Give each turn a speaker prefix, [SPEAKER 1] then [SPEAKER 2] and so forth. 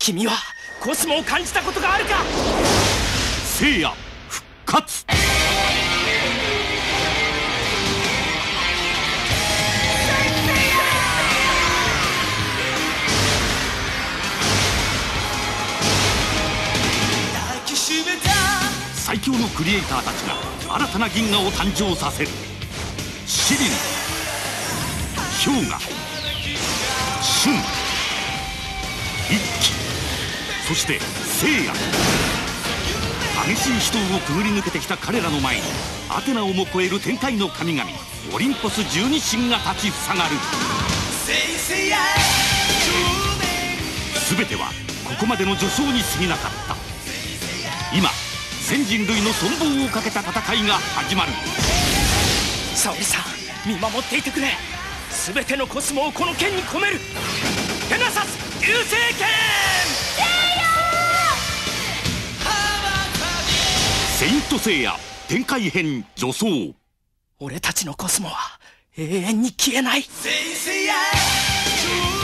[SPEAKER 1] 君はコスモを感じたことがあるか。
[SPEAKER 2] 聖夜復活。最強のクリエイターたちが新たな銀河を誕生させる。シリル、氷河、シュン、一騎、そして聖夜。激しい死闘をくぐり抜けてきた彼らの前にアテナをも超える天界の神々オリンポス12神が立ちふさがる。全てはここまでの序章に過ぎなかった。今全人類の存亡をかけた戦いが始まる。
[SPEAKER 1] 沙織さん、見守っていてくれ。全てのコスモをこの剣に込める。ペガサス流星剣。
[SPEAKER 2] セイントセイヤ天界編序章。
[SPEAKER 1] 俺たちのコスモは永遠に消えない。